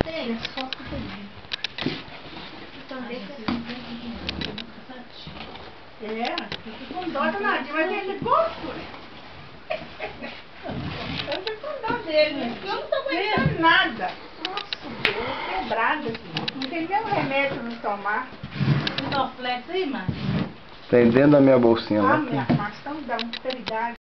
É, fica com dó danadinho, mas ele gosta. Eu fico com dó dele, eu não tô aguentando nada. Nossa, Deus, quebrado aqui. Não tem nenhum remédio não tomar. Um Dorflex aí, mãe? Tem dentro da minha bolsinha lá. Ah, minha armação dá uma caridade.